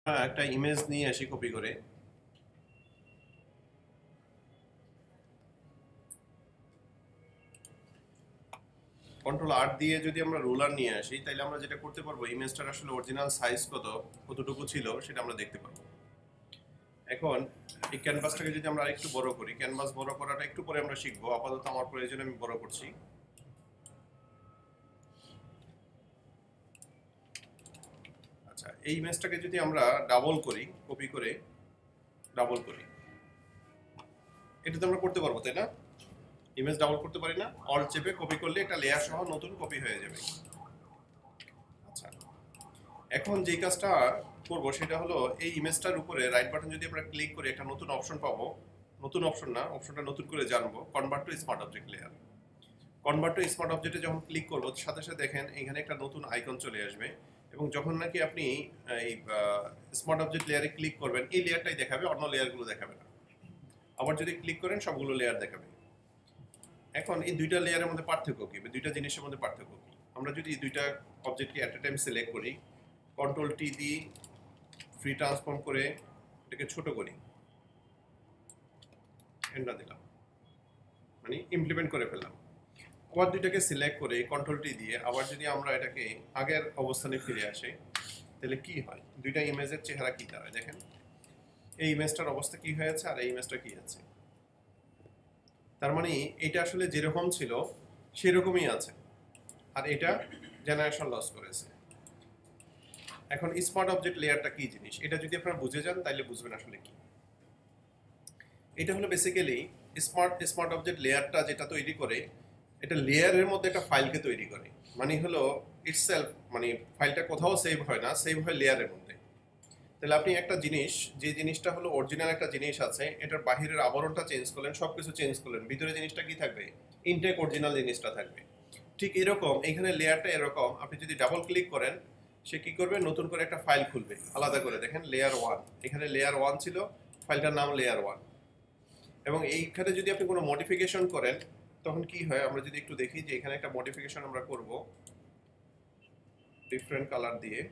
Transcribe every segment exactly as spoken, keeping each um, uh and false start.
একটা ইমেজ নিয়ে আসি কপি করে। কন্ট্রোল আর দিয়ে যদি আমরা রোলার নিয়ে আসি তাহলে আমরা যেটা করতে পারবো, ইমেজটার আসলে অরিজিনাল সাইজ কত কতটুকু ছিল সেটা আমরা দেখতে পারবো। এখন এই ক্যানভাসটাকে যদি আমরা আরেকটু বড় করি, ক্যানভাস বড় করাটা একটু পরে আমরা শিখবো, আপাতত আমার প্রয়োজনে আমি বড় করছি। আচ্ছা, এই ইমেজটাকে যদি আমরা ডাবল করি, কপি করে ডাবল করি, এটা তো আমরা করতে পারবো তাই না? ইমেজ ডাবল করতে পারি না? অল্ট চেপে কপি করলে একটা লেয়ার সহ নতুন কপি হয়ে যাবে। আচ্ছা, এখন যে কাজটা করব সেটা হলো এই ইমেজটার উপরে রাইট বাটন যদি আমরা ক্লিক করি একটা নতুন অপশন পাবো। নতুন অপশন না, অপশনটা নতুন করে জানবো, convert to smart object layer. Convert to smart অবজেক্টে যখন ক্লিক করবো সাথে সাথে দেখেন এখানে একটা নতুন আইকন চলে আসবে, এবং যখন নাকি আপনি এই স্মার্ট অবজেক্ট লেয়ারে ক্লিক করবেন এই লেয়ারটাই দেখাবে, অন্য লেয়ারগুলো দেখাবে না। আবার যদি ক্লিক করেন সবগুলো লেয়ার দেখাবে। এখন এই দুইটা লেয়ারের মধ্যে পার্থক্য কি, দুইটা জিনিসের মধ্যে পার্থক্য কি? আমরা যদি এই দুইটা অবজেক্টকে অ্যাট এ টাইম সিলেক্ট করি, কন্ট্রোল টি দিয়ে ফ্রি ট্রান্সফর্ম করে এটাকে ছোট করি, এন্টার দিলাম, মানে ইমপ্লিমেন্ট করে ফেললাম। আবার দুইটাকে সিলেক্ট করে কন্ট্রোল টি দিয়ে আবার যদি আমরা এটাকে আগের অবস্থানে ফিরে আসি তাহলে কি হয়, দুইটা ইমেজের চেহারা কি দাঁড়ায় দেখেন। এই ইমেজটার অবস্থা কি হয়েছে আর এই ইমেজটা কি আছে। তার মানে এটা আসলে যেরকম ছিল সেরকমই আছে, আর এটা জেনারেশন লস করেছে। এখন স্মার্ট অবজেক্ট লেয়ারটা কি জিনিস এটা যদি আপনারা বুঝে যান তাহলে বুঝবেন আসলে কি। এটা হলো বেসিক্যালি স্মার্ট স্মার্ট অবজেক্ট লেয়ারটা যেটা তৈরি করে, এটা লেয়ারের মধ্যে একটা ফাইলকে তৈরি করে, মানে হলো ইটসেলফ, মানে ফাইলটা কোথাও সেভ হয় না, সেভ হয় লেয়ারের মধ্যে। তাহলে আপনি একটা জিনিস, যে জিনিসটা হলো অরিজিনাল একটা জিনিস আছে, এটার বাহিরের আবরণটা চেঞ্জ করলেন, সবকিছু চেঞ্জ করলেন, ভিতরে জিনিসটা কি থাকবে, ইনটেক অরিজিনাল জিনিসটা থাকবে। ঠিক এরকম এখানে লেয়ারটা এরকম, আপনি যদি ডাবল ক্লিক করেন সে কি করবে, নতুন করে একটা ফাইল খুলবে আলাদা করে। দেখেন লেয়ার ওয়ান, এখানে লেয়ার ওয়ান ছিল, ফাইলটার নাম লেয়ার ওয়ান। এবং এইখানে যদি আপনি কোনো মডিফিকেশন করেন তখন কি হয়, আমরা যদি একটু দেখি যে এখানে একটা মডিফিকেশন আমরা করব ডিফারেন্ট কালার দিয়ে,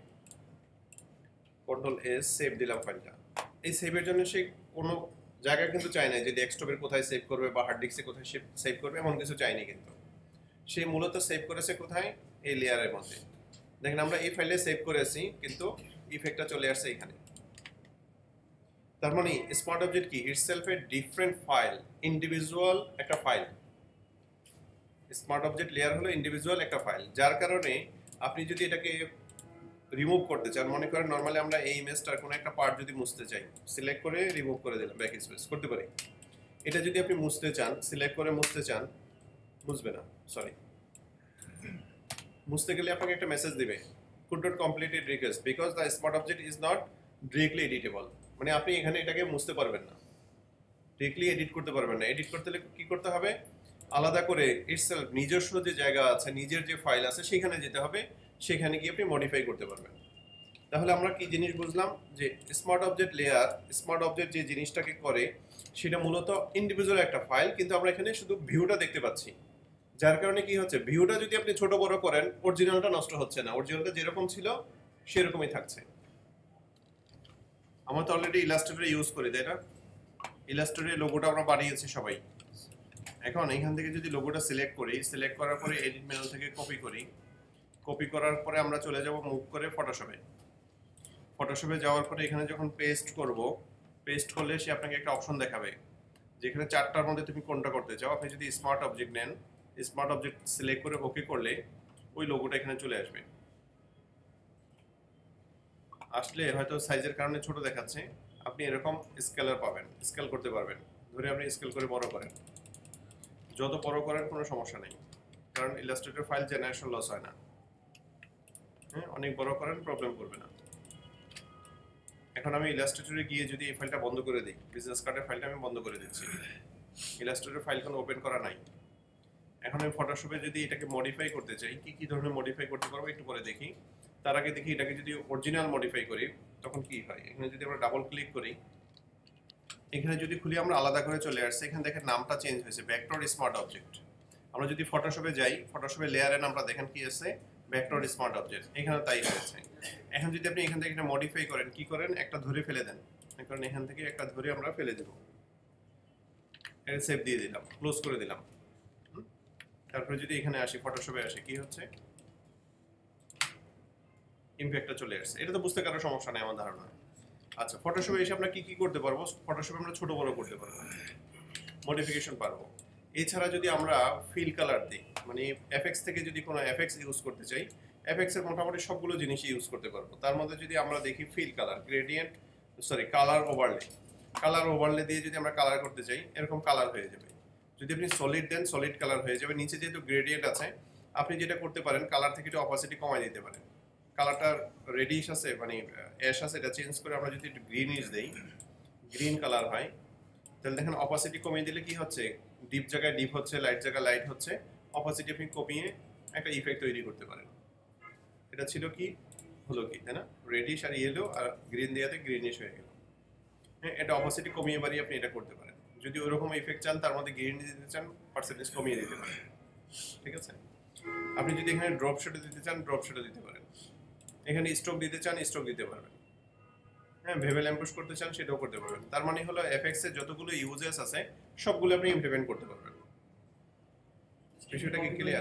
কন্ট্রোল এস, সেভ দিলাম ফাইলটা। এই সেভের জন্য সে কোনো জায়গা কিন্তু চায় না যে ডেস্কটপের কোথায় সেভ করবে বা হার্ড ডিস্কে কোথায় সেভ করবে, এমন কিছু চাইনি। কিন্তু সে মূলত সেভ করেছে কোথায়, এই লেয়ারের মধ্যে। দেখেন আমরা এই ফাইলে সেভ করেছি কিন্তু ইফেক্টটা চলে আসছে এখানে। তার মানে স্মার্ট অবজেক্ট কি, itself a different file, individual একটা ফাইল। স্মার্ট অবজেক্ট লেয়ার হলো ইন্ডিভিজুয়াল একটা ফাইল, যার কারণে আপনি যদি এটাকে রিমুভ করতে চান, মনে করেন নরমালি আমরা এই ইমেজটার কোনো একটা পার্ট যদি মুছতে চাই, সিলেক্ট করে রিমুভ করে দিলাম, ব্যাক স্পেস করতে পারি। এটা যদি আপনি মুছতে চান, সিলেক্ট করে মুছতে চান, মুছবে না, সরি, মুছতে গেলে আপনাকে একটা মেসেজ দিবে, could not complete it request because the smart object is not directly editable, মানে আপনি এখানে এটাকে মুছতে পারবেন না, ডিরেক্টলি এডিট করতে পারবেন না। এডিট করতে হলে কি করতে হবে, আলাদা করে ইটসেলফ নিজস্ব যে জায়গা আছে, নিজের যে ফাইল আছে সেখানে যেতে হবে, সেখানে গিয়ে আপনি মডিফাই করতে পারবেন। তাহলে আমরা কি জিনিস বুঝলাম, যে smart object layer, smart object যে জিনিসটাকে করে সেটা মূলত ইন্ডিভিজুয়াল একটা ফাইল, কিন্তু আমরা এখানে শুধু ভিউটা দেখতে পাচ্ছি, যার কারণে কি হচ্ছে, ভিউটা যদি আপনি ছোট বড় করেন অরিজিনালটা নষ্ট হচ্ছে না, অরিজিনালটা যেরকম ছিল সেরকমই থাকছে। আমরা তো অলরেডি ইলাস্ট্রেটর ইউজ করি তাই না, ইলাস্ট্রেটরের লোগোটা আমরা বানিয়েছি সবাই। এখন এখান থেকে যদি লোগোটা সিলেক্ট করি, সিলেক্ট করার পরে এডিট মেনু থেকে কপি করি, কপি করার পরে আমরা চলে যাব মুভ করে ফটোশপে। ফটোশপে যাওয়ার পরে এখানে যখন পেস্ট করব, পেস্ট করলে সে আপনাকে একটা অপশন দেখাবে যেখানে চারটার মধ্যে তুমি কোনটা করতে চাও। আপনি যদি স্মার্ট অবজেক্ট নেন, স্মার্ট অবজেক্ট সিলেক্ট করে ওকে করলে ওই লোগোটা এখানে চলে আসবে। আসলে হয়তো সাইজের কারণে ছোট দেখাচ্ছে, আপনি এরকম স্কেলার পাবেন, স্কেল করতে পারবেন, ধরে আপনি স্কেল করে বড় করেন, যত বড় করেন কোনো সমস্যা নেই, কারণ ইলাস্ট্রেটর ফাইল জেনারেশন লস হয় না। হ্যাঁ, অনেক বড় করেন প্রবলেম করবে না। এখন আমি ইলাস্ট্রেটরে গিয়ে যদি এই ফাইলটা বন্ধ করে দিই, বিজনেস কার্ডের ফাইলটা আমি বন্ধ করে দিচ্ছি, ইলাস্ট্রেটর ফাইল কোনো ওপেন করা নাই। এখন আমি ফটোশপে যদি এটাকে মডিফাই করতে চাই, কি কি ধরনের মডিফাই করতে পারবো একটু পরে দেখি। তার আগে দেখি এটাকে যদি অরিজিনাল মডিফাই করি তখন কি হয়। এখানে যদি আমরা ডাবল ক্লিক করি, এখানে যদি খুলি আমরা আলাদা করে চলে আসছে, এখানে দেখেন নামটা চেঞ্জ হয়েছে, ভেক্টর স্মার্ট অবজেক্ট। আমরা যদি ফটোশপে যাই, ফটোশপে লেয়ারে আমরা দেখেন কি আছে, ভেক্টর স্মার্ট অবজেক্ট, এখানে তাই হয়েছে। এখন যদি আপনি এখান থেকে একটা মডিফাই করেন, কি করেন, একটা ধরে ফেলে দেন, কারণ এখান থেকে একটা ধরে আমরা ফেলে দেব, এটা সেভ দিয়ে দিলাম, ক্লোজ করে দিলাম। তারপরে যদি এখানে আসি, ফটোশপে আসি, কি হচ্ছে, ইমপ্যাক্টটা চলে আসছে। এটা তো বুঝতে কারো সমস্যা নেই আমার ধারণা। আচ্ছা, ফটোশপে এসে আমরা কি কি করতে পারবো? ফটোশপে আমরা ছোট বড় করতে পারবো, মডিফিকেশন পারবো। এছাড়া যদি আমরা ফিল কালার দিই, মানে এফএক্স থেকে যদি কোনো এফএক্স ইউজ করতে চাই, এফএক্স এর মোটামুটি সবগুলো জিনিস ইউজ করতে পারবো। তার মধ্যে যদি আমরা দেখি fill colour, gradient, sorry colour overlay, colour overlay দিয়ে যদি আমরা কালার করতে চাই, এরকম কালার হয়ে যাবে। যদি আপনি সলিড দেন, সলিড কালার হয়ে যাবে। নিচে যেহেতু গ্রেডিয়েন্ট আছে, আপনি যেটা করতে পারেন, কালার থেকে একটু অপাসিটি কমাই দিতে পারেন। কালারটা রেডিশ আছে, মানে অ্যাশ আছে, এটা চেঞ্জ করে আমরা যদি একটু গ্রিনিশ দেই, গ্রিন কালার হয়, তাহলে দেখেন অপাসিটি কমিয়ে দিলে কি হচ্ছে, ডিপ জায়গায় ডিপ হচ্ছে, লাইট জায়গায় লাইট হচ্ছে। অপাসিটি আপনি কমিয়ে একটা ইফেক্ট তৈরি করতে পারেন। এটা ছিল কি, হলো কি, তাই না, রেডিশ আর ইয়েলো আর গ্রিন দেওয়াতে গ্রিনিশ হয়ে গেল। হ্যাঁ, এটা অপাসিটি কমিয়ে বাড়িয়ে আপনি এটা করতে পারেন। যদি ওইরকম ইফেক্ট চান, তার মধ্যে গ্রিন দিতে চান, পার্সেন্টেজ কমিয়ে দিতে পারেন। ঠিক আছে, আপনি যদি এখানে ড্রপ শেডও দিতে চান, ড্রপ শেডও দিতে পারেন। এখানে স্ট্রোক দিতে চান, স্ট্রোক দিতে পারবেন। হ্যাঁ, ভেবে ল্যাম্পুশ করতে চান, সেটাও করতে পারবেন। তার মানে হলো এফএক্স এর যতগুলো ইউজেস আছে সবগুলো আপনি ইমপ্লিমেন্ট করতে পারবেন। বিষয়টা কি ক্লিয়ার?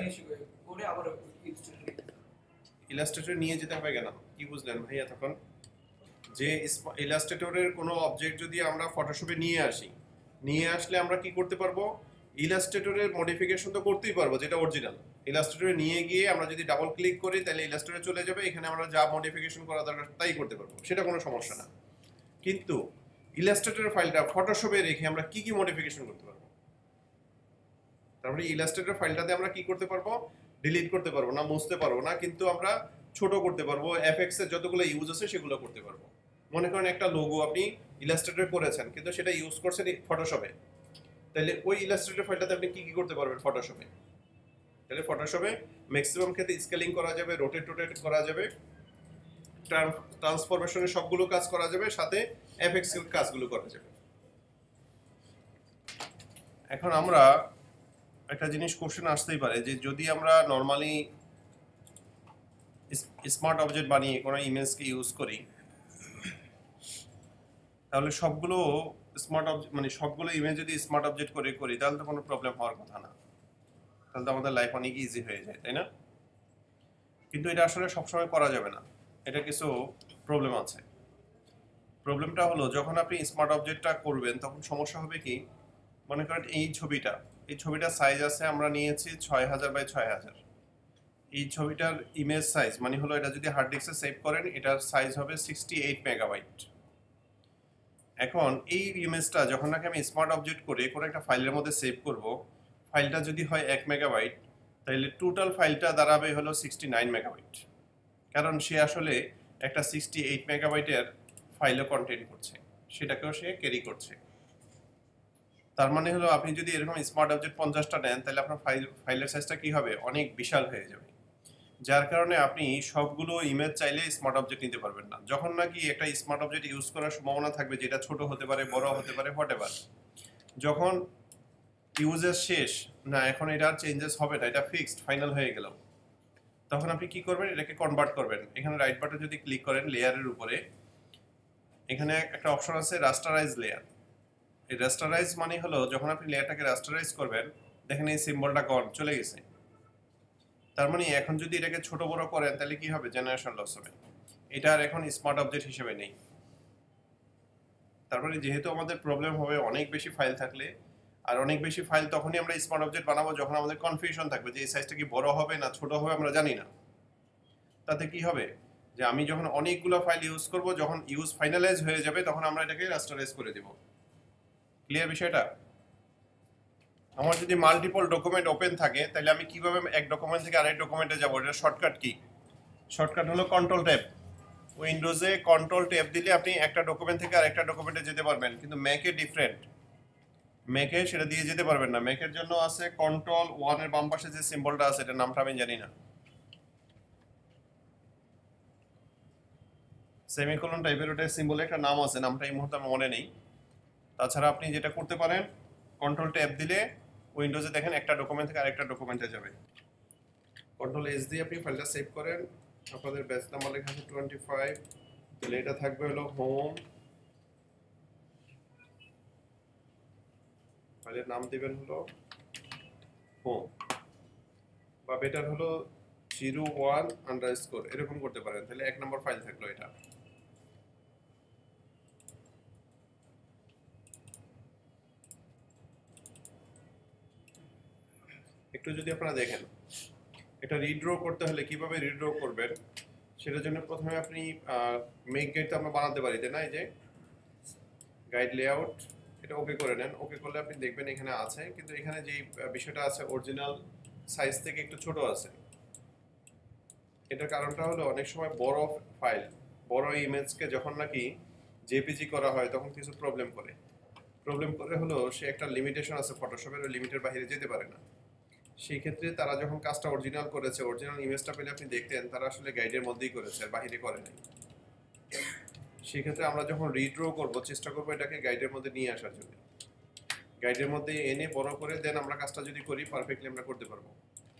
ইলাস্ট্রেটর নিয়ে যেতে হবে কেন, কি বুঝলেন ভাইয়া? তখন যে ইলাস্ট্রেটরের কোনো অবজেক্ট যদি আমরা ফটোশপে নিয়ে আসি, নিয়ে আসলে আমরা কি করতে পারবো, ইলাস্ট্রেটরের মডিফিকেশন তো করতেই পারবো, যেটা অরিজিনাল। ইলাস্ট্রেটরে নিয়ে গিয়ে আমরা যদি ডাবল ক্লিক করি, তাহলে ইলাস্ট্রেটরে চলে যাবে, এখানে আমরা যা মডিফিকেশন করা দরকার তাই করতে পারবো, সেটা কোনো সমস্যা না। কিন্তু ইলাস্ট্রেটরের ফাইলটা ফটোশপে রেখে আমরা কি কি মডিফিকেশন করতে পারবো? তারপরে ইলাস্ট্রেটর ফাইলটাতে আমরা কি করতে পারবো, ডিলিট করতে পারবো না, মুছতে পারবো না, কিন্তু আমরা ছোট করতে পারবো, এফএক্স এর যতগুলো ইউজ আছে সেগুলো করতে পারবো। মনে করেন একটা লোগো আপনি ইলাস্ট্রেটরে করেছেন, কিন্তু সেটা ইউজ করছেন ফটোশপে, তাহলে ওই ইলাস্ট্রেটর ফাইলটাতে আপনি কি কি করতে পারবেন ফটোশপে? তাহলে ফটোশপে ম্যাক্সিমাম ক্ষেত্রে স্কেলিং করা যাবে, রোটেট টোটেট করা যাবে, ট্রান্সফরমেশনের সবগুলো কাজ করা যাবে, সাথে এফএক্স এর কাজগুলো করা যাবে। এখন আমরা একটা জিনিস কোশ্চেন আসতেই পারে যে যদি আমরা নর্মালি স্মার্ট অবজেক্ট বানিয়ে কোনো ইমেজকে ইউজ করি, তাহলে সবগুলো স্মার্ট অবজেক্ট, মানে সবগুলো ইমেজ যদি স্মার্ট অবজেক্ট করে করি, তাহলে তো কোনো প্রবলেম হওয়ার কথা না, তাহলে তো আমাদের লাইফ অনেক ইজি হয়ে যায়, তাই না? কিন্তু এটা আসলে সবসময় করা যাবে না, এটা কিছু প্রবলেম আছে। প্রবলেমটা হলো, যখন আপনি স্মার্ট অবজেক্টটা করবেন তখন সমস্যা হবে কি, মনে করেন এই ছবিটা, এই ছবিটার সাইজ আছে আমরা নিয়েছি ছয় হাজার বাই ছয় হাজার। এই ছবিটার ইমেজ সাইজ মানে হলো, এটা যদি হার্ড ডিস্কে সেভ করেন, এটার সাইজ হবে সিক্সটি এইট মেগাবাইট। এখন এই ইমেজটা যখন নাকি আমি স্মার্ট অবজেক্ট করে কোনো একটা ফাইলের মধ্যে সেভ করব, ফাইলটা যদি হয় এক মেগাবাইট, তাহলে টোটাল ফাইলটা দাঁড়াবে হলো সিক্সটি নাইন মেগাবাইট, কারণ সে আসলে একটা সিক্সটি এইট মেগাবাইটের ফাইলও কন্টেন্ট করছে, সেটাকেও সে ক্যারি করছে। তার মানে হলো আপনি যদি এরকম স্মার্ট অবজেক্ট পঞ্চাশটা নেন, তাহলে আপনার ফাইল ফাইলের সাইজটা কি হবে, অনেক বিশাল হয়ে যাবে। যার কারণে আপনি সবগুলো ইমেজ চাইলে স্মার্ট অবজেক্ট নিতে পারবেন না। যখন নাকি একটা স্মার্ট অবজেক্ট ইউজ করার সম্ভাবনা থাকবে, যেটা ছোট হতে পারে, বড় হতে পারে, হোয়াটএভার, যখন ইউজের শেষ না, এখন এটা আর চেঞ্জেস হবে না, এটা ফিক্সড ফাইনাল হয়ে গেল, তখন আপনি কি করবেন, এটাকে কনভার্ট করবেন। এখানে রাইট বাটন যদি ক্লিক করেন লেয়ারের উপরে, এখানে একটা অপশন আছে রাস্টারাইজ লেয়ার। এই রাস্টারাইজ মানে হলো, যখন আপনি লেয়ারটাকে রাস্টারাইজ করবেন, দেখেন এই সিম্বলটা গন, চলে গেছে। তার মানে এখন যদি এটাকে ছোট বড় করেন, তাহলে কি হবে, জেনারেশন লস হবে, এটা আর এখন স্মার্ট অবজেক্ট হিসেবে নেই। তারপরে যেহেতু আমাদের প্রবলেম হবে অনেক বেশি ফাইল থাকলে, আর অনেক বেশি ফাইল তখনই আমরা স্মার্ট অবজেক্ট বানাবো যখন আমাদের কনফিউশন থাকবে যে এই সাইজটা কি বড় হবে না ছোট হবে, আমরা জানি না। তাতে কি হবে, যে আমি যখন অনেকগুলো ফাইল ইউজ করব, যখন ইউজ ফাইনালাইজ হয়ে যাবে, তখন আমরা এটাকে রাস্টারাইজ করে দেব। ক্লিয়ার বিষয়টা? আমার যদি মাল্টিপল ডকুমেন্ট ওপেন থাকে, তাহলে আমি কিভাবে এক ডকুমেন্ট থেকে আরেক ডকুমেন্টে যাব, এটা শর্টকাট কি? শর্টকাট হলো কন্ট্রোল ট্যাব। উইন্ডোজে কন্ট্রোল ট্যাব দিলে আপনি একটা ডকুমেন্ট থেকে আরেকটা ডকুমেন্টে যেতে পারবেন, কিন্তু ম্যাকে ডিফারেন্ট, ম্যাকে সেটা দিয়ে যেতে পারবেন না। ম্যাকের জন্য আছে কন্ট্রোল ওয়ান এর বাম পাশে যে সিম্বলটা আছে, এটার নামটা আমি জানি না, সেমিকোলন টাইপের ওটা সিম্বলে একটা নাম আছে, নামটা এই মুহূর্তে আমার মনে নেই। তাছাড়া আপনি যেটা করতে পারেন, কন্ট্রোল ট্যাব দিলে উইন্ডোজে দেখেন একটা ডকুমেন্ট থেকে আরেকটা ডকুমেন্টে যাবে। কন্ট্রোল এস দিয়ে আপনি ফাইলটা সেভ করেন, আপনাদের ব্যাচ নাম্বার লেখা আছে টোয়েন্টি ফাইভ, তাহলে এটা থাকবে হলো হোম, ফাইলের নাম দিবেন হলো হোম, বা বেটার হলো জিরো ওয়ান আন্ডারস্কোর এরকম করতে পারেন, তাহলে এক নম্বর ফাইল থাকলো এটা। একটু যদি আপনারা দেখেন, এটা রিড্র করতে হলে কিভাবে রিড্র করবেন সেটার জন্য প্রথমে আপনি মেক গাইড তো আমরা বানাতে পারি, তাই না? এই যে গাইড লেআউট, এটা ওকে করে নেন। ওকে করলে আপনি দেখবেন এখানে আছে, কিন্তু এখানে যে বিষয়টা আছে অরিজিনাল সাইজ থেকে একটু ছোট আছে। এটার কারণটা হলো অনেক সময় বড় ফাইল, বড় ইমেজকে যখন নাকি জেপিজি করা হয় তখন কিছু প্রবলেম করে। প্রবলেম করে হলো সে একটা লিমিটেশন আছে ফটোশপের, ওই লিমিটের বাইরে যেতে পারে না। সেই ক্ষেত্রে তারা যখন কাজটা অরিজিনাল করেছে, অরিজিনাল ইমেজটা পেলে আপনি দেখতেন তারা আসলে গাইডের মধ্যেই করেছে, আর বাইরে করে নাই। সেই ক্ষেত্রে আমরা যখন রিড্র করব চেষ্টা করব এটাকে গাইডের মধ্যে নিয়ে আসার জন্য। গাইডের মধ্যে এনে বড় করে দেন আমরা কাজটা যদি করি পারফেক্টলি আমরা করতে পারবো।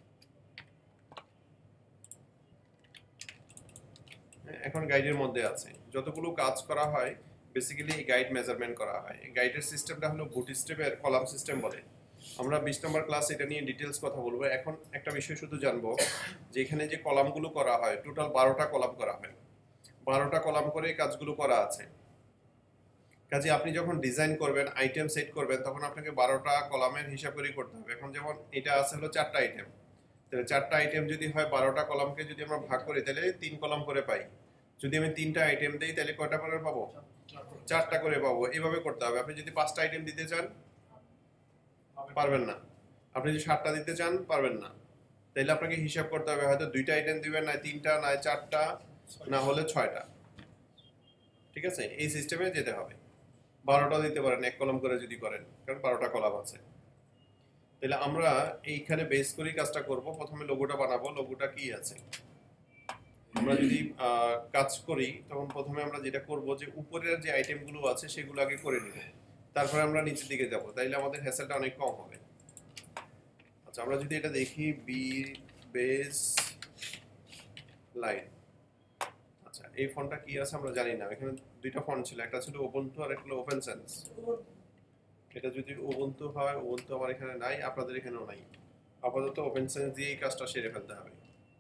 এখন গাইডের মধ্যে আছে যতগুলো কাজ করা হয় বেসিক্যালি এই গাইড মেজারমেন্ট করা হয়। এই গাইডের সিস্টেমটা হলো বুটস্ট্র্যাপের কলাম সিস্টেম বলে। আমরা বিশ নম্বর ক্লাস এটা নিয়ে ডিটেলস কথা বলবো। এখন একটা বিষয় শুধু জানবো যে এখানে যে কলামগুলো করা হয় টোটাল বারোটা কলাম করা হয়, বারোটা কলাম করে কাজগুলো করা আছে। কাজে আপনি যখন ডিজাইন করবেন আইটেম সেট করবেন তখন আপনাকে বারোটা কলামের হিসাব করেই করতে হবে। এখন যেমন এটা আছে হলো চারটা আইটেম, তাহলে চারটা আইটেম যদি হয় বারোটা কলামকে যদি আমরা ভাগ করি তাহলে তিন কলাম করে পাই। যদি আমি তিনটা আইটেম দিই তাহলে কয়টা করে পাবো? চারটা করে পাবো। এভাবে করতে হবে। আপনি যদি পাঁচটা আইটেম দিতে চান পারবেন না, আপনি যদি সাতটা দিতে চান পারবেন না। তাইলে আপনাকে হিসাব করতে হবে, হয়তো দুইটা আইটেম দিবেন, না তিনটা, না চারটা, না হলে ছয়টা। ঠিক আছে, এই সিস্টেমে যেতে হবে। বারোটা দিতে পারেন এক কলম করে যদি করেন, কারণ বারোটা কলাম আছে। তাহলে আমরা এইখানে বেস করেই কাজটা করব। প্রথমে লোগোটা বানাবো। লোগোটা কি আছে, আমরা যদি কাজ করি তখন প্রথমে আমরা যেটা করব যে উপরের যে আইটেমগুলো আছে সেগুলো আগে করে নিব, তারপরে আমরা নিচের দিকে যাব, তাইলে আমাদের হ্যাসেলটা অনেক কম হবে। আচ্ছা, আমরা যদি এটা দেখি বি বেস লাইন। আচ্ছা, এই ফন্টটা কি আছে আমরা জানি না। এখানে দুইটা ফন্ট ছিল, একটা ছিল উবুন্টু আর একটা হলো ওপেন সেন্স। এটা যদি উবুন্টু হয়, উবুন্টু আমার এখানে নাই, আপনাদের এখানেও নাই। আপাতত ওপেন সেন্স দিয়ে এই কাজটা সেরে ফেলতে হবে।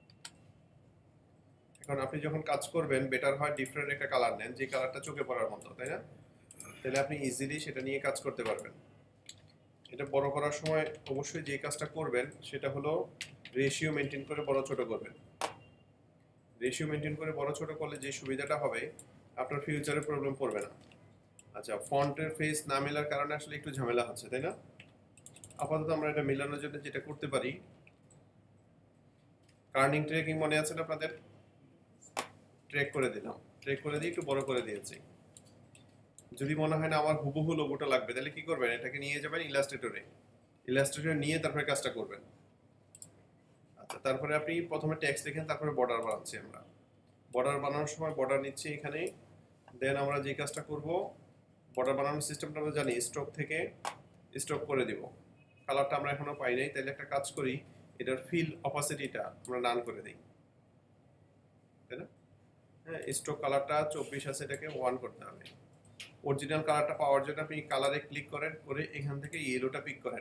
এখন আপনি যখন কাজ করবেন বেটার হয় ডিফারেন্ট একটা কালার নেন, যে কালারটা চোখে পড়ার মতো, তাই না? তাহলে আপনি ইজিলি সেটা নিয়ে কাজ করতে পারবেন। এটা বড় করার সময় অবশ্যই যে কাজটা করবেন সেটা হলো রেশিও মেনটেন করে বড় ছোট করবেন। রেশিও মেনটেন করে বড় ছোট করলে যে সুবিধাটা হবে আপনার ফিউচারে প্রবলেম পড়বে না। আচ্ছা, ফন্টের ফেস না মেলার কারণে আসলে একটু ঝামেলা হচ্ছে, তাই না? আপাতত আমরা এটা মেলানোর জন্য যেটা করতে পারি, কার্নিং ট্রেকিং মনে আছে না আপনাদের? ট্রেক করে দিলাম, ট্রেক করে দিয়ে একটু বড় করে দিয়েছি। যদি মনে হয় না আমার হুবহু লোগোটা লাগবে তাহলে কি করবেন, এটাকে নিয়ে যাবেন ইলাস্ট্রেটরে, ইলাস্ট্রেটরে নিয়ে তারপরে কাজটা করবেন। আচ্ছা, তারপরে আপনি প্রথমে টেক্সট লিখেন, তারপরে বর্ডার বানাচ্ছি আমরা। বর্ডার বানানোর সময় বর্ডার নিচ্ছি এখানে। দেন আমরা যে কাজটা করব, বর্ডার বানানোর সিস্টেমটা আমরা জানি, স্ট্রোক থেকে স্ট্রোক করে দিব। কালারটা আমরা এখনো পাই নাই, তাহলে একটা কাজ করি, এটার ফিল অপাসিটিটা আমরা ডান করে দিই, তাই না? হ্যাঁ, স্ট্রোক কালারটা চব্বিশ আছে, এটাকে ওয়ান করতে হবে। অরিজিনাল কালারটা পাওয়ার জন্য আপনি কালারে ক্লিক করেন, করে এখান থেকে ইয়েলোটা পিক করেন।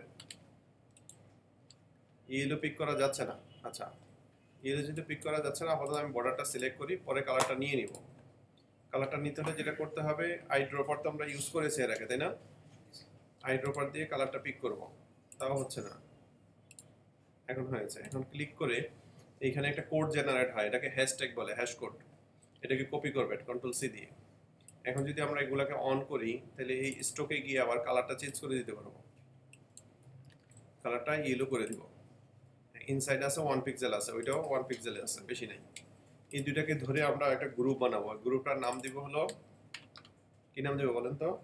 ইয়েলো পিক করা যাচ্ছে না। আচ্ছা, ইয়েলো যদি পিক করা যাচ্ছে না, আপাতত আমি বর্ডারটা সিলেক্ট করি, পরে কালারটা নিয়ে নিব। কালারটা নিতে হলে যেটা করতে হবে, আই ড্রপার তো আমরা ইউজ করেছি এর আগে, তাই না? আই ড্রপার দিয়ে কালারটা পিক করব, তাও হচ্ছে না। এখন হয়েছে। এখন ক্লিক করে এইখানে একটা কোড জেনারেট হয়, এটাকে হ্যাশট্যাগ বলে, হ্যাশ কোড। এটাকে কপি করবেন কন্ট্রোল সি দিয়ে। এখন যদি আমরা এগুলাকে অন করি তাহলে এই স্ট্রোকে গিয়ে আবার কালারটা চেঞ্জ করে দিতে পারবো। কালারটা ইয়েলো করে দিব। ইনসাইড আছে ওয়ান পিক্সেল আছে, ওইটাও ওয়ান পিক্সেলে আছে, বেশি নাই। এই দুইটাকে ধরে আমরা একটা গ্রুপ বানাবো। গ্রুপটার নাম দিব হলো, কি নাম দেবো বলেন তো?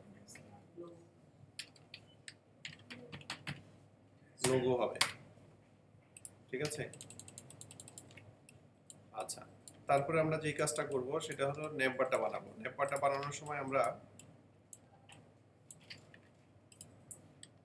লোগো হবে, ঠিক আছে? আচ্ছা, তারপরে আমরা যে কাজটা করব সেটা হলো নেমবারটা বানাবো। নেমবারটা বানানোর সময় আমরা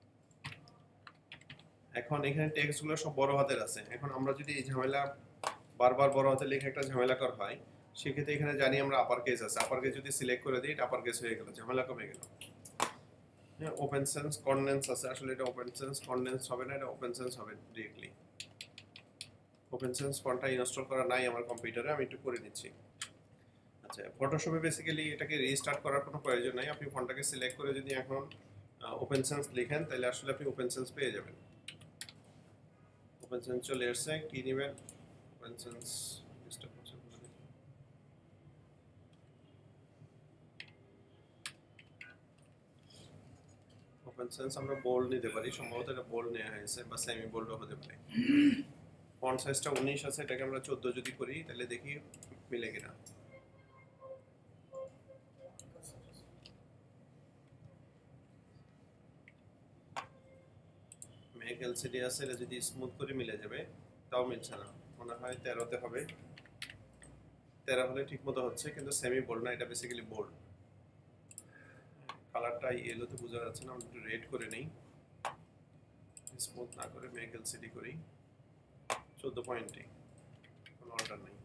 এখন এখানে টেক্সটগুলো সব বড় হাতের আছে। এখন আমরা যদি এই ঝামেলা বারবার বড় হাতে লেখা একটা ঝামেলাকর হয়, সেক্ষেত্রে এখানে জানি আমরা আপার কেস আছে, আপার কেস যদি সিলেক্ট করে দিই এটা আপার কেস হয়ে গেল, ঝামেলা কমে গেল। হ্যাঁ, ওপেন সেন্স কন্ডেন্স আছে, আসলে এটা ওপেন সেন্স কন্ডেন্স হবে না, এটা ওপেন সেন্স হবে ডিরেক্টলি। ওপেন সেন্স ফন্টটা ইনস্টল করা নাই আমার কম্পিউটারে, আমি একটু করে নিচ্ছি। আচ্ছা, ফটোশপে বেসিক্যালি এটাকে রিস্টার্ট করার কোনো প্রয়োজন নাই, আপনি ফন্টটাকে সিলেক্ট করে যদি এখন ওপেন সেন্স লিখেন তাহলে আসলে আপনি ওপেন সেন্স পেয়ে যাবেন। ওপেন সেন্স চলে আসছে, কি নেবেন? ওপেন সেন্স ডিস্টার্ব করছে, ওপেন সেন্স আমরা বোল্ড নিতে পারি, সম্ভবত এটা বোল্ড নেওয়া হয়েছে বা সেমি বোল্ডও হতে পারে। ফন্ট সাইজটা উনিশ আছে, এটাকে আমরা চোদ্দ যদি করি তাহলে দেখি মিলে কিনা। মেক এলসিডি আছে, এটা যদি স্মুথ করে মিলে যাবে, তাও মিলছে না, মনে হয় তেরোতে হবে। তেরো হলে ঠিক মতো হচ্ছে, কিন্তু সেমি বোল্ড না, এটা বেসিক্যালি বোল্ড। কালারটা ইয়েলোতে বোঝা যাচ্ছে না, আমরা একটু রেড করে নেই, স্মুথ না করে মেক এলসিডি করি। চোদ্দ পয়েন্টে কোনো অর্ডার নেই।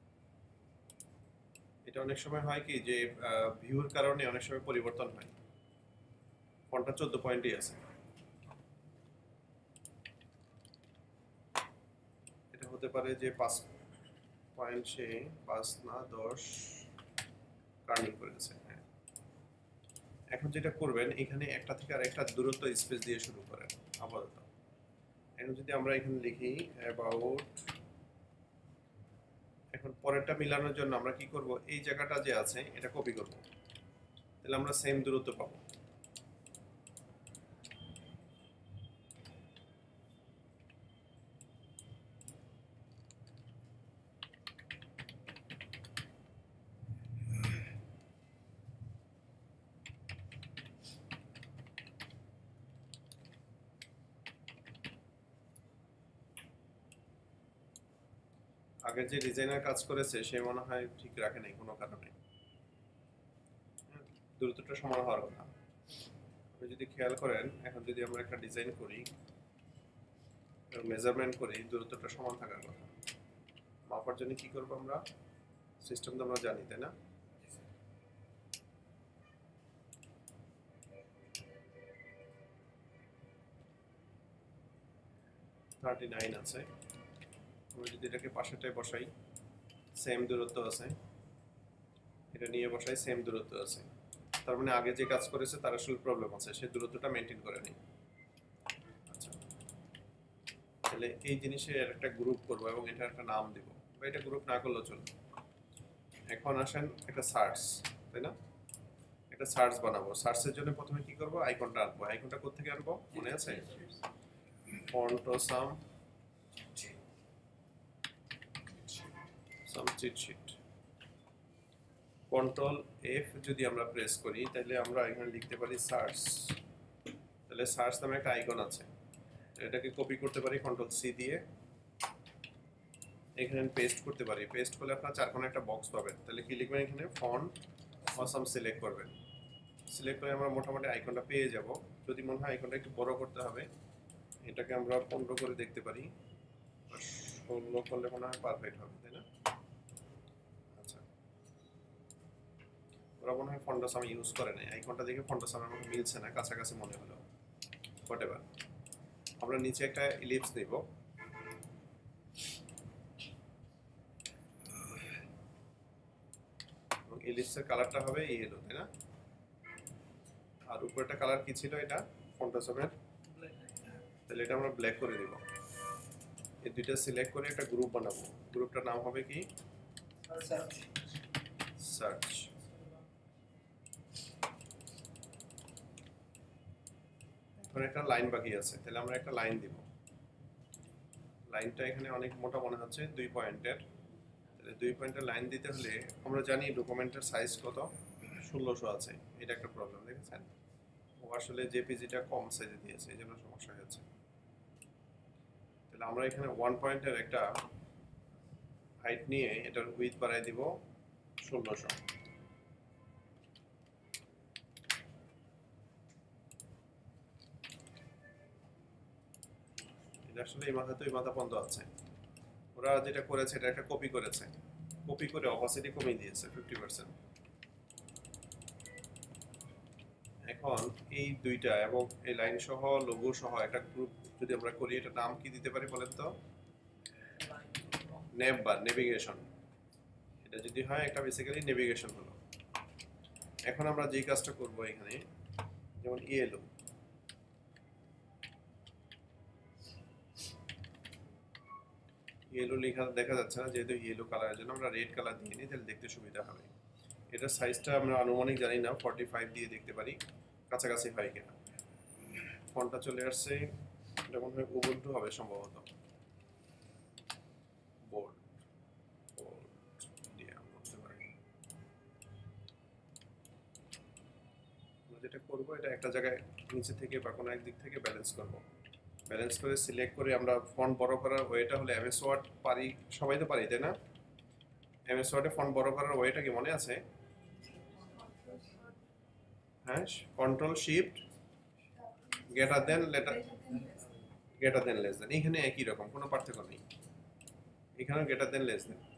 এটা অনেক সময় হয় কি যে ভিউর কারণে অনেক সময় পরিবর্তন হয়, ফন্টটা চোদ্দ পয়েন্টই আছে। এটা হতে পারে যে পাঁচ পয়েন্ট সে পাঁচ না দশ কার্নিং করেছে। হ্যাঁ, এখন যেটা করবেন এখানে একটা থেকে আর একটা দূরত্ব স্পেস দিয়ে শুরু করেন আপাতত। এখন যদি আমরা এখানে লিখি অ্যাবাউট, এখন পরেরটা মিলানোর জন্য আমরা কি করব, এই জায়গাটা যে আছে এটা কপি করব, তাহলে আমরা সেম দূরত্ব পাবো। আগে যে ডিজাইনার কাজ করেছে সে মনে হয় ঠিক রাখে নাই কোনো কারণে, দূরত্বটা সমান হওয়ার কথা। আপনি যদি খেয়াল করেন, এখন যদি আমরা একটা ডিজাইন করি, মেজারমেন্ট করি, দূরত্বটা সমান থাকার কথা। মাপার জন্য কি করবো আমরা, সিস্টেম তো আমরা জানি, তাই না? থার্টি নাইন আছে, আমি যদি এটাকে পাশেরটায় বসাই সেম দূরত্ব আছে, এটা নিয়ে বসাই সেম দূরত্ব আছে, তার মানে আগে যে কাজ করেছে তার আসলে প্রবলেম আছে, সে দূরত্বটা মেনটেন করে নেই। আচ্ছা, তাহলে এই জিনিসের একটা গ্রুপ করবো এবং এটা একটা নাম দিব, বা এটা গ্রুপ না করলেও চলবে। এখন আসেন একটা সার্চ, তাই না? একটা সার্চ বানাবো, সার্চের জন্য প্রথমে কি করবো, আইকনটা আনবো। আইকনটা কোত্থেকে আনবো মনে আছে? Font Awesome some cheat sheet. Control F যদি আমরা প্রেস করি তাহলে আমরা এখানে লিখতে পারি সার্চ, তাহলে সার্চ নামে একটা আইকন আছে, এটাকে কপি করতে পারি কন্ট্রোল সি দিয়ে, এখানে পেস্ট করতে পারি। পেস্ট করলে আপনার চারকোণে একটা বক্স পাবেন, তাহলে কি লিখবেন এখানে, ফন্ট অসাম সিলেক্ট করবেন। সিলেক্ট করে আমরা মোটামুটি আইকনটা পেয়ে যাব। যদি মনে হয় আইকনটা একটু বড় করতে হবে, এটাকে আমরা পনেরো করে দেখতে পারি, ষোলো করলে মনে হয় পারফেক্ট হবে, তাই না? আচ্ছা, ওরা মনে হয় ফন্টোসাম ইউজ করে নাই, আইকনটা দেখে ফন্টোসামের মতো মিলছে না, কাছাকাছি মনে হলো, হোয়াটএভার। আমরা নিচে একটা ইলিপস নিব, এবং ইলিপসের কালারটা হবে ইয়েলো, তাই না? আর উপরেটা কালার কি ছিল, এটা ফন্টোসামের, তাহলে এটা আমরা ব্ল্যাক করে দিব। এই দুইটা সিলেক্ট করে একটা গ্রুপ বানাবো, গ্রুপটার নাম হবে কি, সার্চ। এখন একটা লাইন বাকি আছে, তাহলে আমরা একটা লাইন দিব। লাইনটা এখানে অনেক মোটা মনে হচ্ছে, দুই পয়েন্টের, তাহলে দুই পয়েন্টের লাইন দিতে হলে আমরা জানি ডকুমেন্টের সাইজ কত, ষোলোশো আছে, এটা একটা প্রবলেম, দেখেছেন? ও আসলে জেপিজিটা কম সাইজে দিয়েছে, এই জন্য সমস্যা হয়েছে। তাহলে আমরা এখানে ওয়ান পয়েন্টের একটা হাইট নিয়ে এটার উইথ বাড়াই দিব ষোলোশো। এটা আসলে এই মাথা তো এই মাথা বন্ধ আছে, ওরা যেটা করেছে এটা একটা কপি করেছে, কপি করে অপাসিটি কমিয়ে দিয়েছে ফিফটি পার্সেন্ট। এখন এই দুইটা এবং এই লাইন সহ লোগো সহ একটা গ্রুপ যদি আমরা করি, এটা নাম কি দিতে পারি বলেন তো? Nav bar, navigation. এটা যদি হয় একটা বেসিক্যালি নেভিগেশন হলো। এখন আমরা যেই কাজটা করব এখানে, যেমন ইয়েলো, ইয়েলো লেখা দেখা যাচ্ছে না, যেহেতু ইয়েলো কালারের জন্য আমরা রেড কালার দিয়ে নিই, তাহলে দেখতে সুবিধা হবে। এটার সাইজটা আমরা আনুমানিক জানি না, ফর্টি ফাইভ দিয়ে দেখতে পারি কাছাকাছি হয় কিনা। ফন্টটা চলে আসছে, এটা মনে হয় উবুন্টু হবে সম্ভবত। বোল্ড বোল্ড দিয়ে করতে পারি। আমরা যেটা করবো, এটা একটা জায়গায় নিচে থেকে বা কোনো এক দিক থেকে ব্যালেন্স করব। ব্যালেন্স করে সিলেক্ট করে আমরা ফন্ট বড় করার ওয়েটা হলে এমএস ওয়ার্ড পারি, সবাই তো পারি তাই না? এমএস ওয়ার্ডে ফন্ট বড় করার ওয়েটা কি মনে আছে? হ্যাঁ, control shift greater than letter greater than less than, এখানে একই রকম, কোনো পার্থক্য নেই। এখানেও গ্রেটার দেন লেস দেন।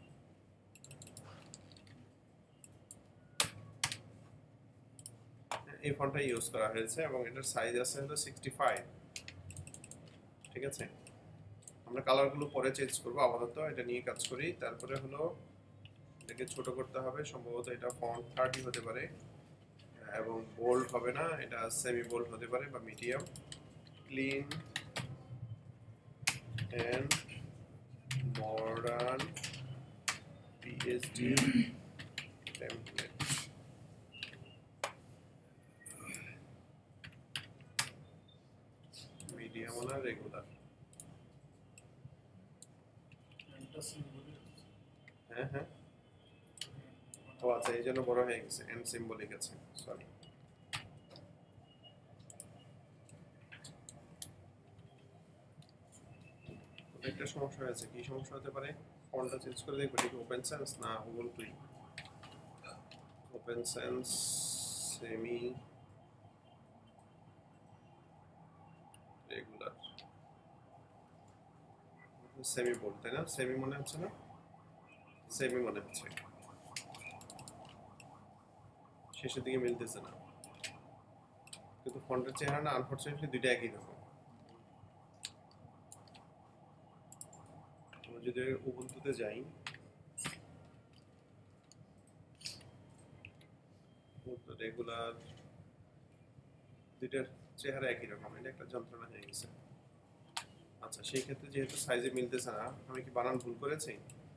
এই ফন্টটা ইউজ করা হয়েছে এবং এটার সাইজ আছে হলো সিক্সটি ফাইভ। ঠিক আছে, আমরা কালারগুলো পরে চেঞ্জ করবো, আপাতত এটা নিয়ে কাজ করি। তারপরে হলো এটাকে ছোট করতে হবে, সম্ভবত এটা ফন্ট থার্টি হতে পারে এবং বোল্ড হবে না, এটা সেমি বোল্ড হতে পারে বা medium. Clean and modern PhD template. Medium না রেগুলার? হ্যাঁ হ্যাঁ, ও আচ্ছা, এই জন্য বড় হয়ে গেছে, এন্ড সিম্বলিক আছে, সরি। একটা সমস্যা হয়েছে, কি সমস্যা হতে পারে? ফন্টটা চেঞ্জ করে দেখবো ঠিক ওপেন সেন্স না Ubuntu. Open Sans semi regular, semi bold তাই না? সেমি মনে হচ্ছে না? সেমি মনে হচ্ছে, শেষের দিকে মিলতেছে না, কিন্তু ফন্টের চেহারা না আনফরচুনেটলি দুইটা একই রকম। আমরা যদি উবুন্টুতে যাই, রেগুলার দুইটার চেহারা একই রকম, এটা একটা যন্ত্রণা হয়ে গেছে। আচ্ছা, সেই ক্ষেত্রে যেহেতু সাইজে মিলতেছে না, আমি কি বানান ভুল করেছি?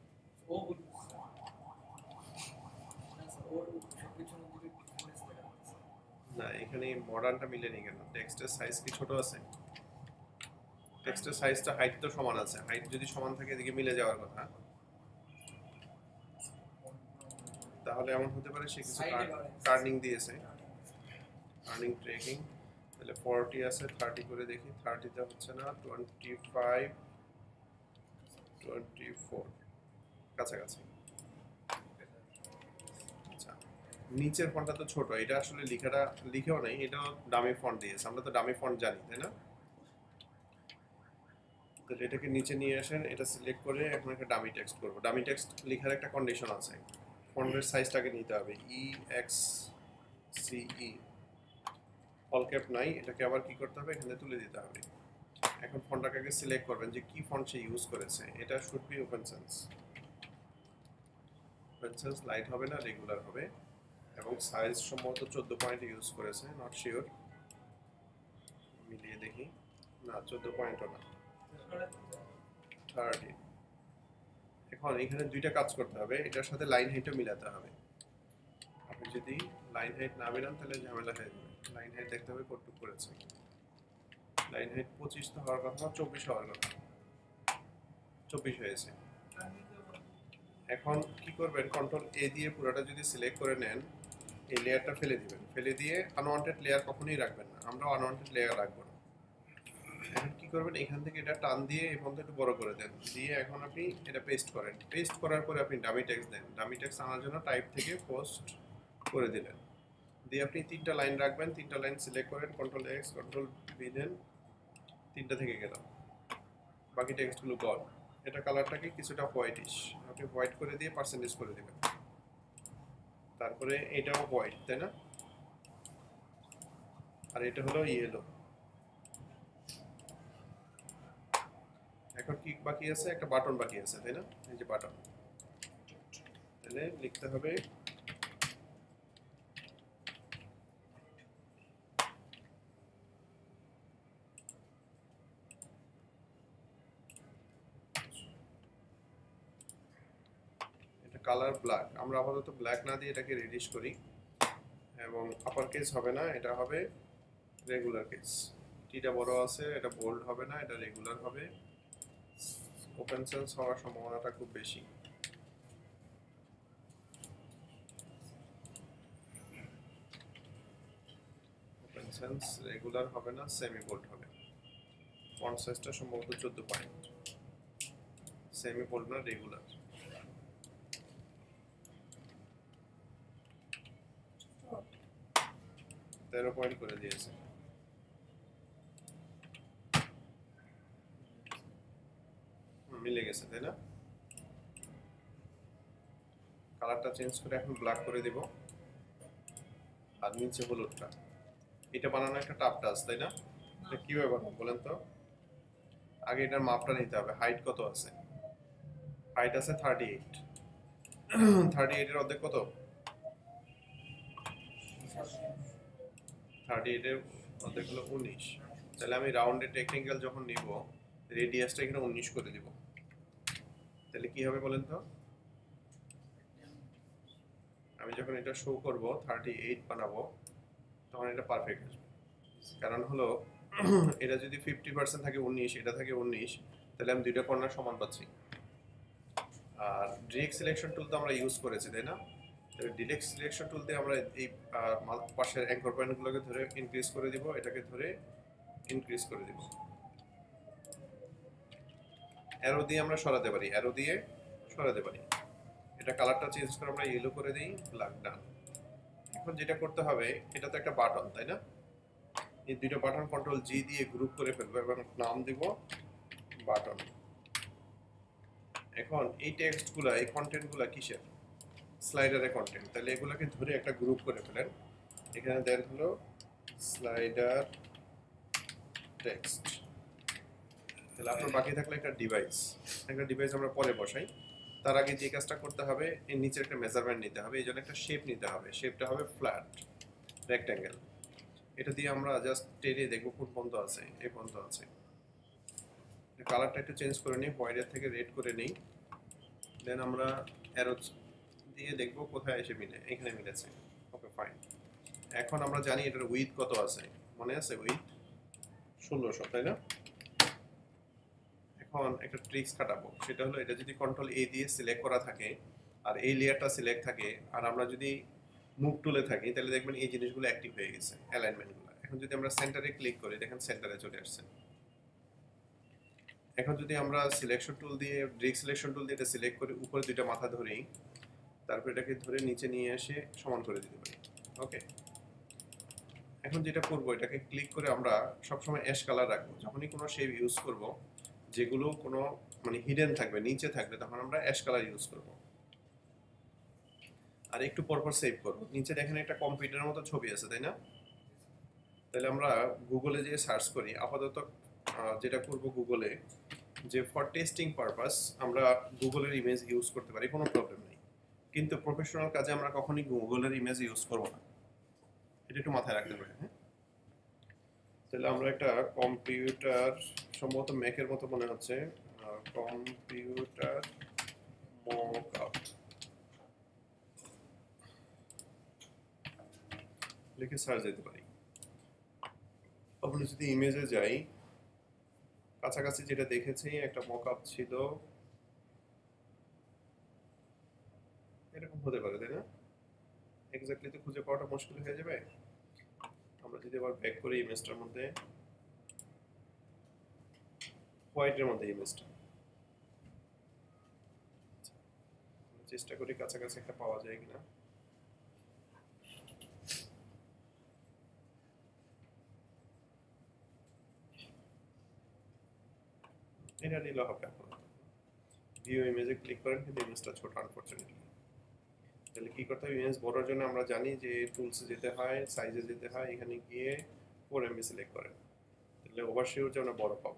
না, এখানে মডার্নটা মিলেনি কেন? টেক্সটের সাইজ কি ছোট আছে? টেক্সটের সাইজটা হাইট তো সমান আছে, হাইট যদি সমান থাকে এদিকে মিলে যাওয়ার কথা। তাহলে এমন হতে পারে সে কিছু টার্নিং দিয়েছে, টার্নিং ট্রেকিং। তাহলে ফর্টি আছে, থার্টি করে দেখি, থার্টিতে হচ্ছে না, টোয়েন্টি ফাইভ টোয়েন্টি ফোর কাছাকাছি। আচ্ছা, নিচের ফন্টটা তো ছোট, এটা আসলে লেখাটা লিখেও নাই, এটাও ডামি ফন্ট দিয়েছে, আমরা তো ডামি ফন্ট জানি তাই না? তাহলে এটাকে নিচে নিয়ে আসেন, এটা সিলেক্ট করে এখন একটা ডামি টেক্সট করবো। ডামি টেক্সট লেখার একটা কন্ডিশন আছে, ফন্টের সাইজটাকে নিতে হবে, E X C E, all cap নাই, এটাকে আবার কি করতে হবে, এখানে তুলে দিতে হবে। এখন ফন্টটাকে আগে সিলেক্ট করবেন যে কি ফন্ট সে ইউজ করেছে, এটা should be Open Sans. Open Sans light হবে না, রেগুলার হবে, এবং সাইজ সম্ভবত চোদ্দ পয়েন্ট ইউজ করেছে, নট শিওর, মিলিয়ে দেখি। না, চোদ্দ পয়েন্টও না, থার্টি। এখন এখানে দুইটা কাজ করতে হবে, এটার সাথে লাইন হাইটও মিলাতে হবে। আপনি যদি লাইন হাইট না মিলান তাহলে ঝামেলা হয়ে যাবে। লাইন হাইট দেখতে হবে কতটুকু করেছে। লাইন হাইট পঁচিশ তো হওয়ার কথা, চব্বিশ হওয়ার কথা, চব্বিশ হয়েছে। এখন কি করবেন, কন্ট্রোল এ দিয়ে পুরোটা যদি সিলেক্ট করে নেন, এই লেয়ারটা ফেলে দিবেন, ফেলে দিয়ে আনওয়ান্টেড লেয়ার কখনোই রাখবেন না, আমরা আনওয়ান্টেড লেয়ার রাখবো না। এখন কি করবেন, এখান থেকে এটা টান দিয়ে এই পর্যন্ত একটু বড় করে দেন, দিয়ে এখন আপনি এটা পেস্ট করেন। পেস্ট করার পরে আপনি ডামি টেক্সট দেন, ডামি টেক্সট আনার জন্য টাইপ থেকে পোস্ট করে দিলেন, দিয়ে আপনি তিনটা লাইন রাখবেন, তিনটা লাইন সিলেক্ট করেন, কন্ট্রোল এক্স কন্ট্রোল ভি দেন, তিনটা থেকে গেল, বাকি টেক্সটগুলো গল। এটা কালারটাকে কিছুটা হোয়াইটিশ, ওকে হোয়াইট করে দিয়ে পার্সেন্টেজ করে দিবেন। তারপরে এটাও হোয়াইট, তাই না? আর এটা হলো ইয়েলো। এখন কি বাকি আছে? একটা বাটন বাকি আছে, তাই না? এই যে বাটন, তাহলে লিখতে হবে এটা কালার ব্ল্যাক। আমরা আপাতত ব্ল্যাক না দিয়ে এটাকে রেডিশ করি, এবং আপার কেস হবে না, এটা হবে রেগুলার কেস। টিটা বড় আছে, এটা বোল্ড হবে না, এটা রেগুলার হবে। ওপেন সেন্স হওয়ার সম্ভাবনাটা খুব বেশি। ওপেন সেন্স রেগুলার হবে না, সেমি বোল্ড হবে। ফন্ট সাইজটা সম্ভবত চোদ্দ পয়েন্ট, সেমি বোল্ড না রেগুলার। তেরো পয়েন্ট করে দিয়েছে। মিলে গেছে, তাই না? কালারটা চেঞ্জ করে এখন ব্ল্যাক করে দিব, আর নিচে হলুদটা। এটা বানানো একটা টাফ টাস্ক, তাই না? এটা কিভাবে বানাবো বলেন তো? আগে এটার মাপটা নিতে হবে, হাইট কত আছে? হাইট আছে থার্টি এইট। থার্টি এইটের অর্ধেক কত? থার্টি এইটের অর্ধেক হলো উনিশ। তাহলে আমি রাউন্ডেড রেক্টেঙ্গেল যখন নিব, রেডিয়াসটা এখানে উনিশ করে দিব। তাহলে কি হবে বলেন তো? আমি যখন এটা শো করব থার্টি এইট বানাবো, তখন এটা পারফেক্ট আসবে। কারণ হলো এটা যদি ফিফটি পার্সেন্ট থাকে উনিশ, এটা থাকে উনিশ, তাহলে আমি দুইটা কর্নার সমান পাচ্ছি। আর ডিরেক্ট সিলেকশন টুল তো আমরা ইউজ করেছি, তাই না? ডিরেক্ট সিলেকশন টুল দিয়ে আমরা এই পাশের অ্যাঙ্কর পয়েন্টগুলোকে ধরে ইনক্রিজ করে দিব, এটাকে ধরে ইনক্রিজ করে দিব। অ্যারো দিয়ে আমরা সরাতে পারি, অ্যারো দিয়ে সরাতে পারি। এটা কালারটা চেঞ্জ করে আমরা ইয়েলো করে দিই, ব্ল্যাক ডান। এখন যেটা করতে হবে, এটা তো একটা বাটন, তাই না? এই দুটো বাটন কন্ট্রোল জি দিয়ে গ্রুপ করে ফেলবো এবং নাম দিব বাটন। এখন এই টেক্সটগুলো, এই কন্টেন্টগুলো কিসের? স্লাইডারের কন্টেন্ট। তাহলে এগুলোকে ধরে একটা গ্রুপ করে ফেলেন। এখানে দেন হলো স্লাইডার টেক্সট। তাহলে আপনার বাকি থাকলে একটা ডিভাইস, একটা ডিভাইস আমরা পরে বসাই। তার আগে যে কাজটা করতে হবে, এর নিচে একটা মেজারমেন্ট নিতে হবে, এই জন্য একটা শেপ নিতে হবে। শেপটা হবে ফ্ল্যাট রেক্ট্যাঙ্গেল। এটা দিয়ে আমরা জাস্ট টেনে দেখবো কোন পর্যন্ত আছে, এই পর্যন্ত আছে। কালারটা একটু চেঞ্জ করে নিই, হোয়াইটের থেকে রেড করে নিই। দেন আমরা অ্যারো দিয়ে দেখবো কোথায় এসে মিলে। এখানে মিলেছে, ওকে ফাইন। এখন আমরা জানি এটার উইথ কত আছে, মনে আছে? উইথ ষোলোশো, তাই না? এখন একটা ট্রিক্স কাটাবো, সেটা হলো এটা যদি কন্ট্রোল এ দিয়ে সিলেক্ট করা থাকে আর এই লেয়ারটা সিলেক্ট থাকে, আর আমরা যদি মুভ টুলে থাকি, তাহলে দেখবেন এই জিনিসগুলো অ্যাক্টিভ হয়ে গেছে, অ্যালাইনমেন্টগুলো। এখন যদি আমরা সেন্টারে ক্লিক করি, দেখেন সেন্টারে চলে আসছে। এখন যদি আমরা সিলেকশন টুল দিয়ে, ডিরেক্ট সিলেকশন টুল দিয়ে এটা সিলেক্ট করে উপরে দুইটা মাথা ধরেই, তারপর এটাকে ধরে নিচে নিয়ে এসে সমান করে দিতে পারি। ওকে, এখন যেটা করবো, এটাকে ক্লিক করে আমরা সবসময় অ্যাশ কালার রাখবো। যখনই কোনো শেপ ইউজ করব, যেগুলো কোনো মানে হিডেন থাকবে, নিচে থাকবে, তখন আমরা অ্যাশ কালার ইউজ করব। আর একটু পরপর সেভ করব। নিচে দেখেন একটা কম্পিউটারের মতো ছবি আছে, তাই না? তাহলে আমরা গুগলে যে সার্চ করি, আপাতত যেটা করব গুগলে, যে ফর টেস্টিং পারপাস আমরা গুগলের ইমেজ ইউজ করতে পারি, কোনো প্রবলেম নেই। কিন্তু প্রফেশনাল কাজে আমরা কখনই গুগলের ইমেজ ইউজ করব না, এটা একটু মাথায় রাখতে হবে। হ্যাঁ, তাহলে আমরা একটা কম্পিউটার, সম্ভবত ম্যাকের মতো মনে হচ্ছে, কম্পিউটার মকআপ লিখে সার্চ দিতে পারি। আপনি যদি ইমেজে যাই, কাছাকাছি যেটা দেখেছি একটা মকআপ ছিল, এরকম হতে পারে, তাই না? এক্স্যাক্টলি তো খুঁজে পাওয়াটা মুশকিল হয়ে যাবে। আমরা যদি আবার ব্যাক করি ইমেজটার মধ্যে, হোয়াইটের মধ্যে ইমেজটা, চেষ্টা করি কাছাকাছি একটা পাওয়া যায় কিনা। এটা নিলে হবে এখন। ভিউ ইমেজে ক্লিক করেন কিন্তু ইমেজটা ছোট আনফরচুনেটলি। তাহলে কি করতে হবে, ইমেজ বড়র জন্য আমরা জানি যে টুলসে যেতে হয়, সাইজে যেতে হয়, এখানে গিয়ে ফোর এমবি সিলেক্ট করেন, তাহলে ওভারশিওর জন্য বড় পাবো।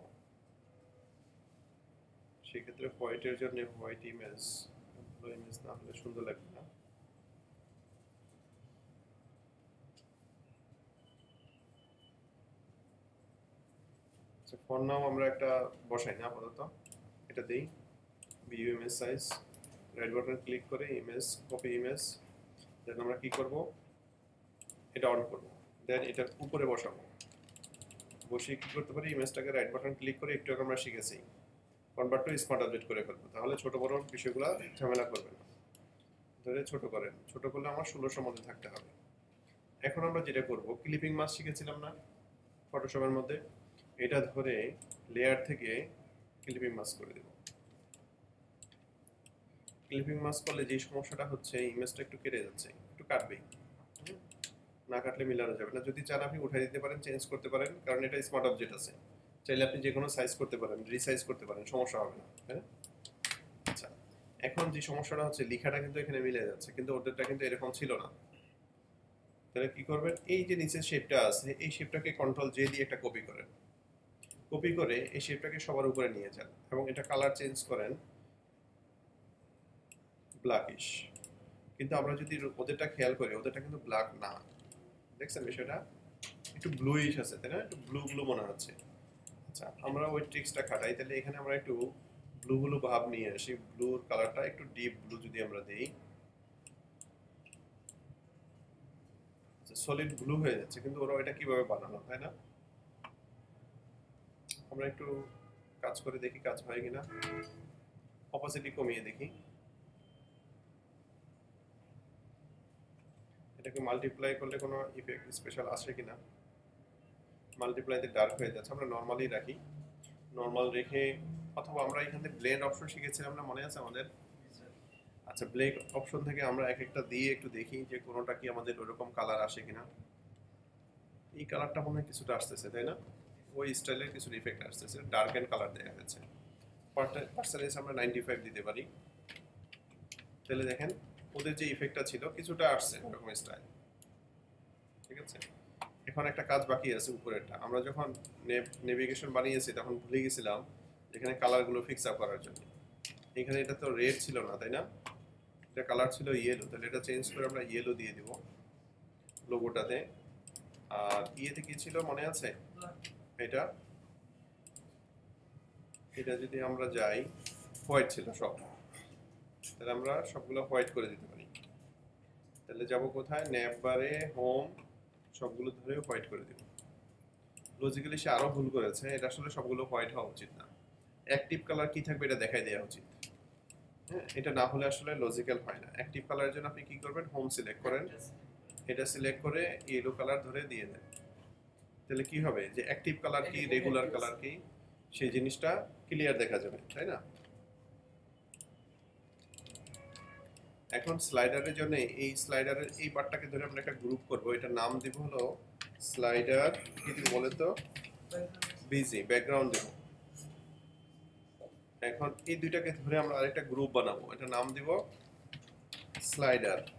সেক্ষেত্রে হোয়াইটের জন্য হোয়াইট ইমেজ, ভালো ইমেজ না হলে সুন্দর লাগবে না। আচ্ছা ফর নাও আমরা একটা বসাই না আপাতত, এটা দেই view image size, right button click করে ইমেজ কপি ইমেজ, দেন আমরা কি করব, এটা অন করব, দেন এটার উপরে বসাবো। বসিয়ে কি করতে পারি, ইমেজটাকে রাইট বাটন ক্লিক করে একটু আগে আমরা শিখেছি কনভার্ট টু স্মার্ট অবজেক্ট করে ফেলবো, তাহলে ছোট বড় বিষয়গুলো ঝামেলা করবে না। ধরে ছোট করেন, ছোট করলে আমার ষোলোশোর মধ্যে থাকতে হবে। এখন আমরা যেটা করব, ক্লিপিং মাস্ক শিখেছিলাম না ফটোশপের মধ্যে, এটা ধরে লেয়ার থেকে ক্লিপিং মাস্ক করে দেব। ক্লিপিং মাস্ক করলে যে সমস্যাটা হচ্ছে, ইমেজটা একটু কেটে যাচ্ছে, একটু কাটবেই, না কাটলে মিলানো যাবে না। যদি চান আপনি উঠাই দিতে পারেন, চেঞ্জ করতে পারেন, কারণ এটা স্মার্ট অবজেক্ট আছে, চাইলে আপনি যে কোনো সাইজ করতে পারেন, রিসাইজ করতে পারেন, সমস্যা হবে না। হ্যাঁ আচ্ছা, এখন যে সমস্যাটা হচ্ছে, লেখাটা কিন্তু এখানে মিলে যাচ্ছে, কিন্তু ওদেরটা কিন্তু এরকম ছিল না। তাহলে কি করবেন, এই যে নিচের শেপটা আছে, এই শেপটাকে কন্ট্রোল জে দিয়ে একটা কপি করেন, কপি করে এই শেপটাকে সবার উপরে নিয়ে যান এবং এটা কালার চেঞ্জ করেন ব্ল্যাকিশ। কিন্তু আমরা যদি ওদেরটা খেয়াল করি, ওদেরটা কিন্তু ব্ল্যাক না, দেখছেন বিষয়টা একটু ব্লুইশ আছে, তাই না, একটু ব্লু ব্লু মনে হচ্ছে। আচ্ছা আমরা ওই ট্রিক্সটা খাটাই, তাহলে এখানে আমরা একটু ব্লু ব্লু ভাব নিয়ে আসি, ব্লুর কালারটা একটু ডিপ ব্লু যদি আমরা দেই, সলিড ব্লু হয়ে যাচ্ছে, কিন্তু ওরা এটা কিভাবে বানানো, তাই না? আমরা একটু কাজ করে দেখি কাজ হয় কিনা, অপোসিটি কমিয়ে দেখি, এটাকে মাল্টিপ্লাই করলে কোনো ইফেক্ট স্পেশাল আসে কিনা। মাল্টিপ্লাইতে ডার্ক হয়ে যাচ্ছে, আমরা নর্মালি রাখি, নর্মাল রেখে, অথবা আমরা এখান থেকে ব্লেন্ড অপশন শিখেছিলাম না, মনে আছে আমাদের? আচ্ছা ব্লেন্ড অপশন থেকে আমরা এক একটা দিয়ে একটু দেখি যে কোনোটা কি আমাদের ওরকম কালার আসে কিনা। এই কালারটা মনে হয় কিছুটা আসতেছে, তাই না? ওই স্টাইলের কিছু ইফেক্ট আসতেছে, ডার্ক এন্ড কালার দেওয়া হয়েছে। পার্সেন্টেজ আমরা নাইনটি ফাইভ দিতে পারি, তাহলে দেখেন ওদের যে ইফেক্টটা ছিল কিছুটা আসছে এরকম স্টাইল, ঠিক আছে? এখন একটা কাজ বাকি আছে উপরেরটা, আমরা যখন নেভিগেশন বানিয়েছি তখন ভুলে গেছিলাম এখানে কালারগুলো ফিক্স আপ করার জন্য। এখানে এটা তো রেড ছিল না, তাই না, এটা কালার ছিল ইয়েলো, তাহলে এটা চেঞ্জ করে আমরা ইয়েলো দিয়ে দিব লোগোটাতে। আর ইয়েতে কি ছিল মনে আছে, এটা এটা যদি আমরা যাই, হোয়াইট ছিল সব, তাহলে আমরা সবগুলো হোয়াইট করে দিতে পারি। তাহলে যাব কোথায়, ন্যাপ বারে, হোম, সবগুলো ধরে হোয়াইট করে দিব। লজিক্যালি সে আরো ভুল করেছে, এটা আসলে সবগুলো হোয়াইট হওয়া উচিত না, অ্যাক্টিভ কালার কি থাকবে এটা দেখাই দেওয়া উচিত। হ্যাঁ এটা না হলে আসলে লজিক্যাল হয় না। অ্যাক্টিভ কালারের জন্য আপনি কি করবেন, হোম সিলেক্ট করেন, এটা সিলেক্ট করে ইয়েলো কালার ধরে দিয়ে দেন, তাহলে কি হবে যে অ্যাক্টিভ কালার কি, রেগুলার কালার কি, সেই জিনিসটা ক্লিয়ার দেখা যাবে, তাই না? এখন স্লাইডারের জন্য এই স্লাইডারের এই পার্টটাকে ধরে আমরা একটা গ্রুপ করব, এটা নাম দিব হলো স্লাইডার, কি দিব বলে তো, বিজি ব্যাকগ্রাউন্ড দেব। এখন এই দুইটাকে ধরে আমরা আরেকটা গ্রুপ বানাবো, এটা নাম দিব স্লাইডার।